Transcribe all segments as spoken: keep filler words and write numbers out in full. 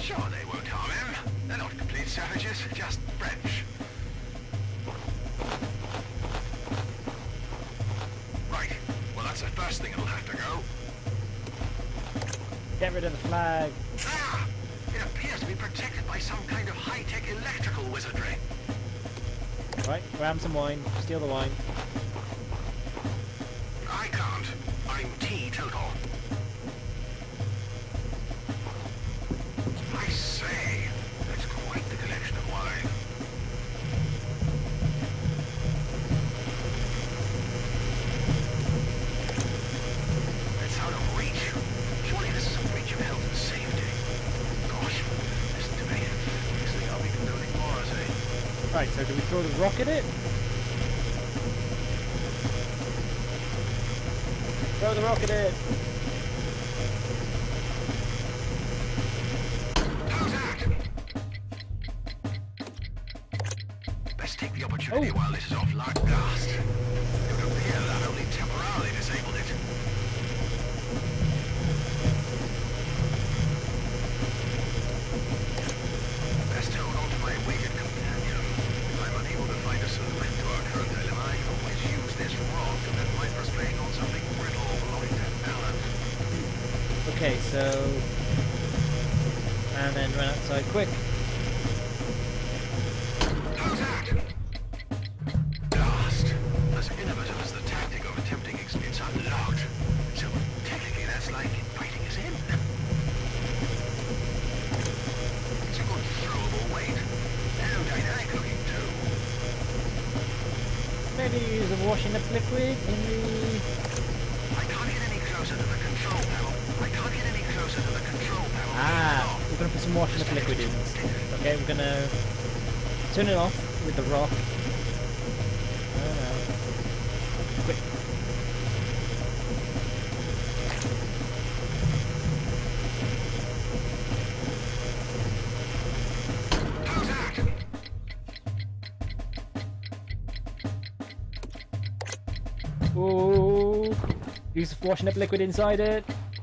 Sure, they won't harm him. They're not complete savages, just French. Right. Well, that's the first thing that'll have to go. Get rid of the flag. Ah! It appears to be protected by some kind of high-tech electrical wizardry. Right, grab some wine. Steal the wine. I can't. I'm teetotal. I say, that's quite the collection of wine. It's out of reach. Surely this is a breach of health and safety. Gosh, listen to me. Next thing I'll be condoning morality. Right, so do we throw the rock at it? Throw the rock at it! How's that? Best take the opportunity Oh. while this is off like blast. It would appear that only temporarily disabled it. Best hold on to my weighted companion. If I'm unable to find a solution to our current dilemma, I can always use this rock to vent my frustration on something brittle belonging to Alan. Okay, so... And then run outside quick. How's that? Blast. As innovative as the tactic of attempting experience unlocked. So technically that's like inviting us in. It's a good throwable weight. And dynamic looking too. Maybe use a washing up liquid in the... I can't get any closer to the control panel. I can't get any closer to the control panel. Ah! We're gonna put some washing up liquid in. Okay, we're gonna turn it off with the rock. Oh no. Quick. How's that? Ooh! Use the washing up liquid inside it.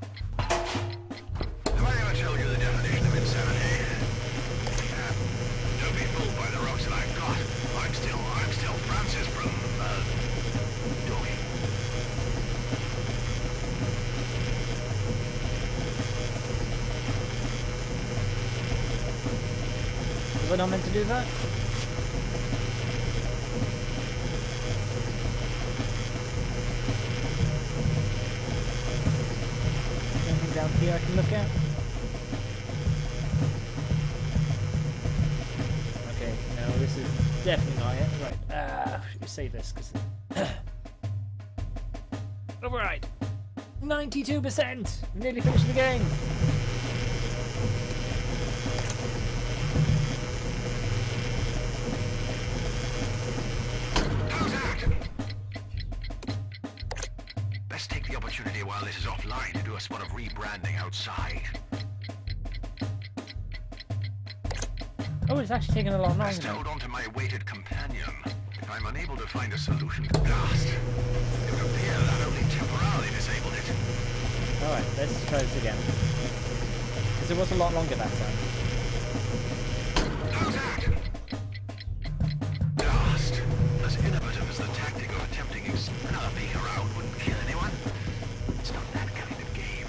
Have I ever told you the definition of insanity? Yeah. Don't be fooled by the rocks that I've got. I'm still, I'm still Francis from, uh, Dorking. Was I not meant to do that? Anything down here I can look at? Okay, no, this is definitely not it. Right, uh, save this because. Alright! ninety-two percent! Nearly finished the game! How's that? Best take the opportunity while this is offline to do a spot of rebranding outside. Oh, it's actually taking a lot longer Best now. hold on to my weighted companion. If I'm unable to find a solution to blast, it would appear that only temporarily disabled it. Alright, let's try this again. Because it was a lot longer that time. How's that? Blast. As innovative as the tactic of attempting ex another peek around wouldn't kill anyone. It's not that kind of game.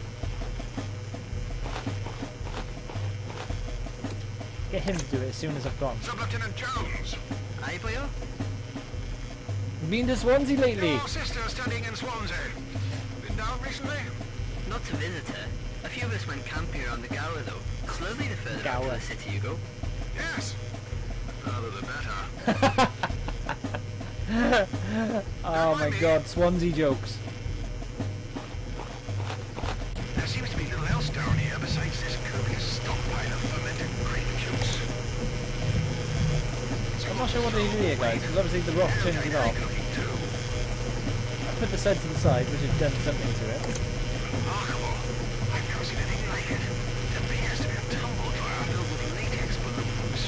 Get him to do it as soon as I've gone. Sub-Lieutenant Jones. Aye, boyo? Been to Swansea lately? Your sister studying in Swansea. Been down recently? Not to visit her. A few of us went camping around the Gower though. Slowly the further out to Gower. the city you go. Yes. The further the better. Oh my god, Swansea jokes. There seems to be little else down here besides this copious stockpile of fermented grape juice. I'm not sure what to do here, guys, because obviously the rock turns it off. I put the side to the side, which has done something to it. Remarkable. I've never seen anything like it. It appears to be a tumble dryer filled with latex balloons.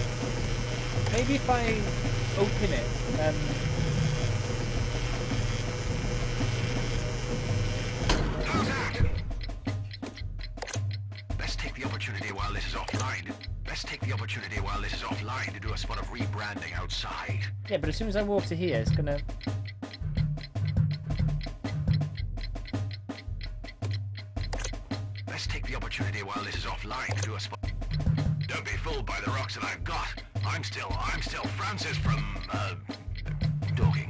Maybe if I open it, um, rebranding outside. Yeah, but as soon as I walk to here, it's gonna... Let's take the opportunity while this is offline to do a spot. Don't be fooled by the rocks that I've got. I'm still, I'm still Francis from, uh, Dorking.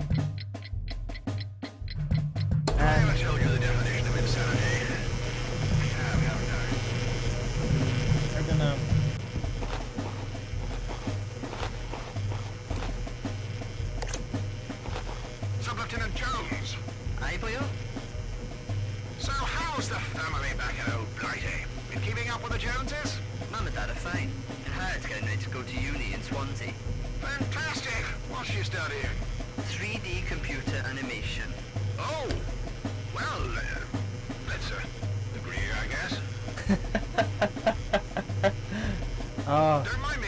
I haven't told you the definition of insanity. Yeah, we haven't done it. I don't know. Sub-Lieutenant Jones. Aye, boyo? So how's the family back at Old Blighty? Been keeping up with the Joneses? Mum and Dad are fine. And Harriet's getting ready to go to uni in Swansea. Fantastic! What's she studying? three D computer animation. Oh! Well, uh, that's a degree, I guess. Oh, Don't mind me.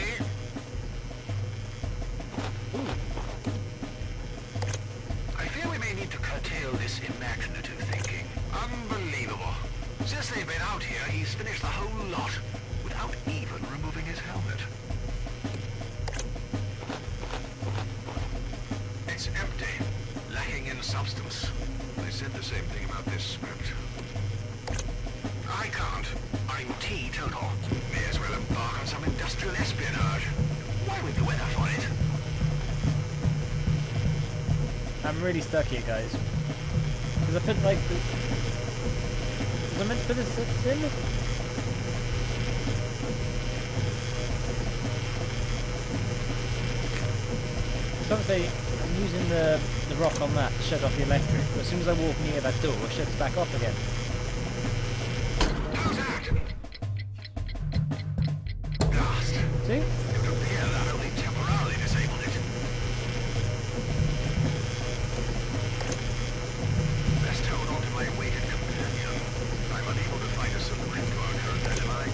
I fear we may need to curtail this imaginative thinking. Unbelievable. Since they've been out here, he's finished the whole lot without even removing his helmet. It's empty, lacking in substance. They said the same thing about this script. I can't. I'm teetotal. May as well embark on some industrial espionage. Why would the weather for it? I'm really stuck here, guys. Because I put like the... Was I meant to put this in? So obviously, I'm using the, the rock on that to shut off the electric, but as soon as I walk near that door, it shuts back off again. How's that? Blast. See? It would appear that only temporarily disabled it. Best hold on to my weighted companion. I'm unable to find a solution to our current dilemma.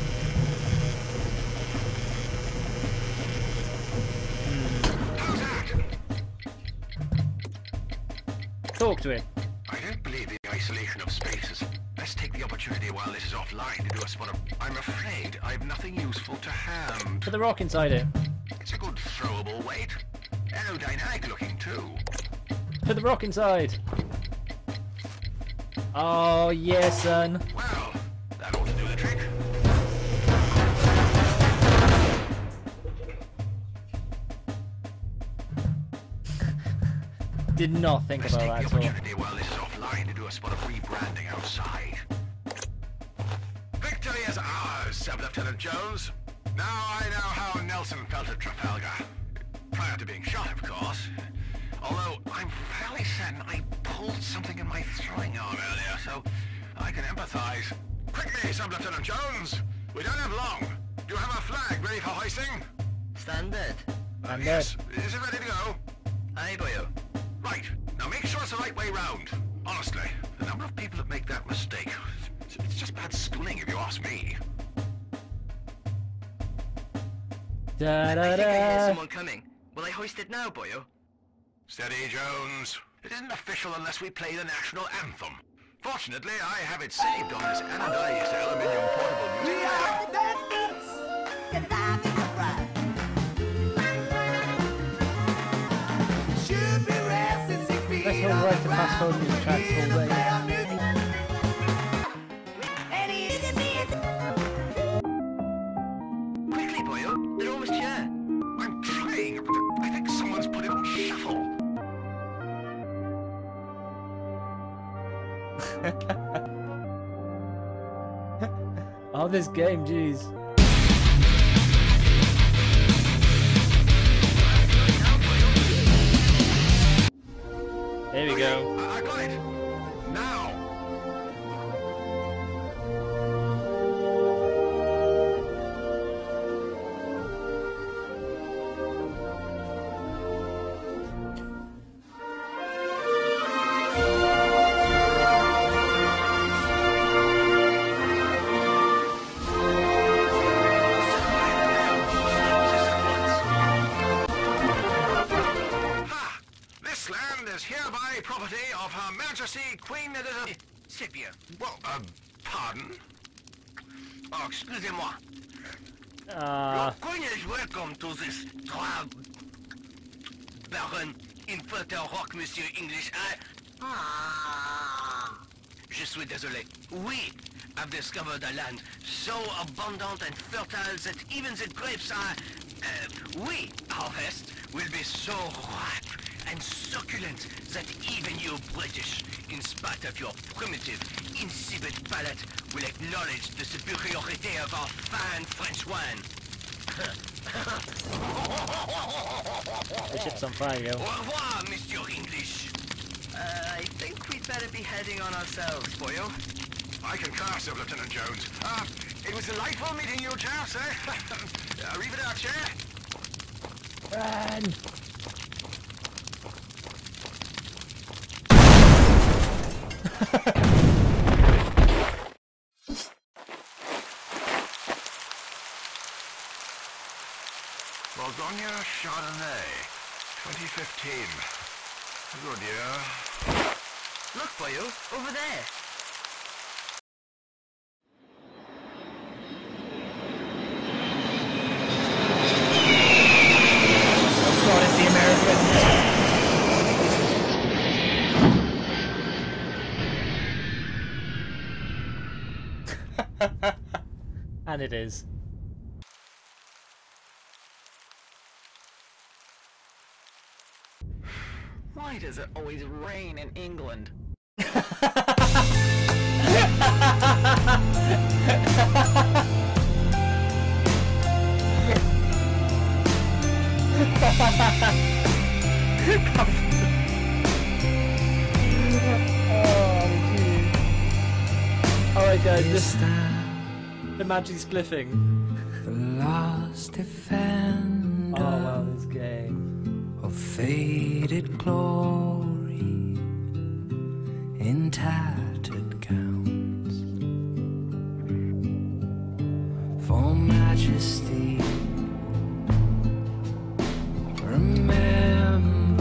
How's that? Talk to it. I don't believe the isolation of spaces. Let's take the opportunity while this is offline to do a spot of... I'm afraid I've nothing useful to hand. Put the rock inside it. It's a good throwable weight. Aerodynamic looking too. Put the rock inside. Oh, yeah, son. Well, that ought to do the trick. Did not think Let's about take that the at all. opportunity while this is offline to do a spot of rebranding outside. Victory is ours, Sub-Lieutenant Jones. Now I know how Nelson felt at Trafalgar. Prior to being shot, of course. Although, I'm fairly certain I pulled something in my throwing arm earlier, so I can empathize. Quickly, Sub-Lieutenant Jones! We don't have long. Do you have a flag ready for hoisting? Standard. Uh, I'm yes. Is it ready to go? Aye, boyo. Right. Now make sure it's the right way round. Honestly, the number of people that make that mistake, it's, it's just bad schooling if you ask me. Da I da think I hear da. someone coming. Will I hoist it now, boyo? Steady, Jones. It isn't official unless we play the national anthem. Fortunately, I have it saved on this anodized aluminium portable music player. Let's hold right to fast forward music tracks all day. Quickly, boyo. They're almost here. I'm trying, but I think someone's put it on shuffle. Oh, this game, jeez. There we go. I, I got it. Now. Ha! This land is hereby property of Her Majesty Queen Elizabeth. Scipio. Well, uh, pardon? Oh, excusez-moi. Uh, Your queen is welcome to this trial, Baron Infernal Rock, Monsieur English. I... Ah. Je suis désolé. We have discovered a land so abundant and fertile that even the grapes are... Uh, we, harvest, will be so ripe and succulent that even you British, in spite of your primitive, insipid palate, will acknowledge the superiority of our fine French wine. the ship's on fire, yo. Au revoir, Monsieur English. Uh, I think we'd better be heading on ourselves, boyo. I concur, Sir Lieutenant Jones. Uh, it was delightful meeting you, chaps, eh? uh, Arrivederci. Run! Bourgogne Chardonnay, twenty fifteen. Good year. Look, boyo, over there. Oh god, it's the Americans! And it is. Why does it always rain in England? Alright guys, this the magic spliffing. The last defender Oh wow, this game. of faded glory in tattered gowns for majesty. Remember,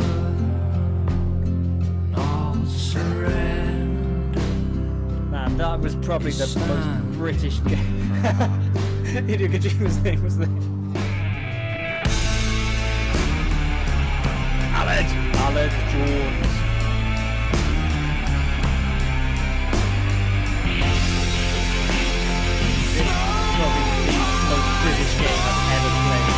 all surrender. Man, that was probably the most British game. Hideo Kojima's name was there. Aled! Aled Jones. This is probably the most British game I've ever played.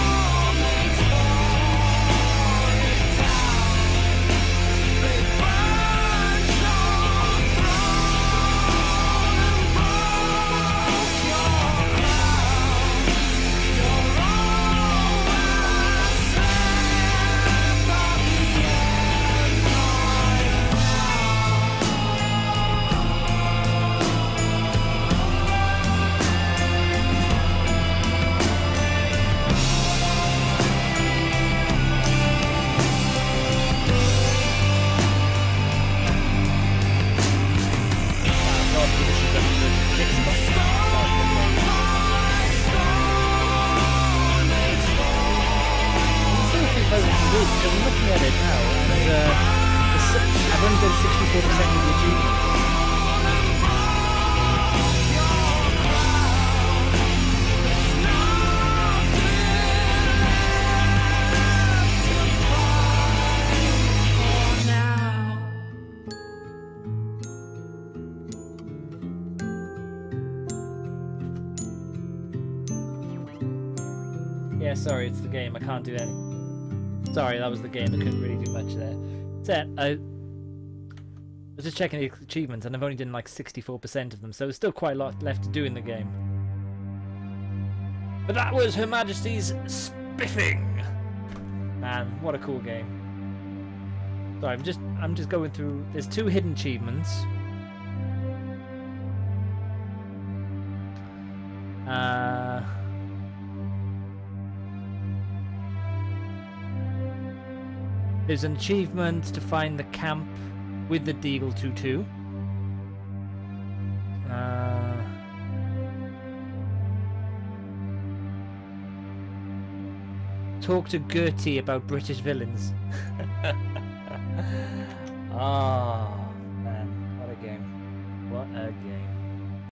I'm looking at it now, and uh, the si I've only done sixty-four percent of the achievements. Yeah, sorry, it's the game. I can't do anything. Sorry, that was the game. I couldn't really do much there. Set. I was just checking the achievements, and I've only done like sixty-four percent of them, so there's still quite a lot left to do in the game. But that was Her Majesty's Spiffing. Man, what a cool game. Sorry, I'm just I'm just going through. There's two hidden achievements. Uh. There's an achievement to find the camp with the Deagle two two. Uh, talk to Gertie about British villains. Oh, man, what a game. What a game.